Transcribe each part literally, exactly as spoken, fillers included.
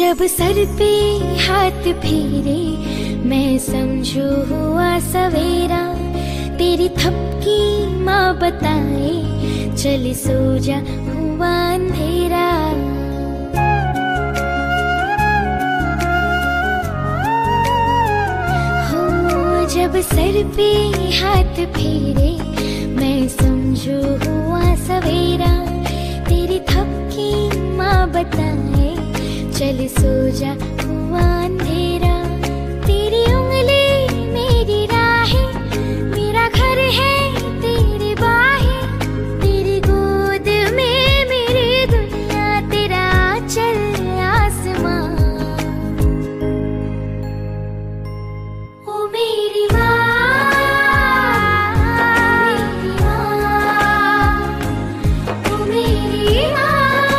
जब सर पे हाथ फेरे मैं समझू हुआ सवेरा, तेरी थपकी माँ बताए चल सो जा हुआ अंधेरा। हो जब सर पे हाथ फेरे मैं समझू हुआ सवेरा, तेरी थपकी माँ बताए चल सो जा हुआ अंधेरा। तेरी उंगली मेरी राहें, मेरा घर है तेरी बाहें, तेरी गोद में मेरी दुनिया, तेरा चल आसमां। ओ मेरी माँ, मेरी माँ, ओ मेरी माँ,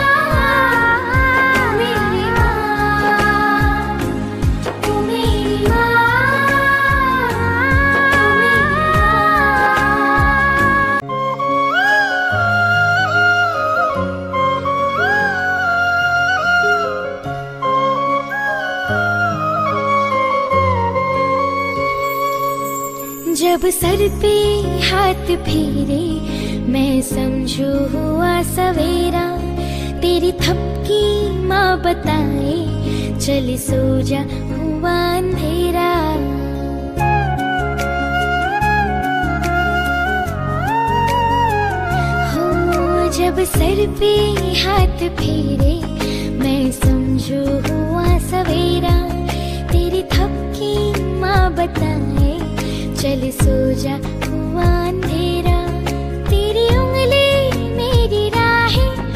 जब सर पे हाथ फेरे मैं समझू हुआ सवेरा, तेरी थपकी माँ बताए चल सो जा हुआ अंधेरा। हो जब सर पे हाथ फेरे मैं समझू हुआ सवेरा, तेरी थपकी माँ बताए चल सो जा हुआ अंधेरा। तेरी उंगली मेरी राहें,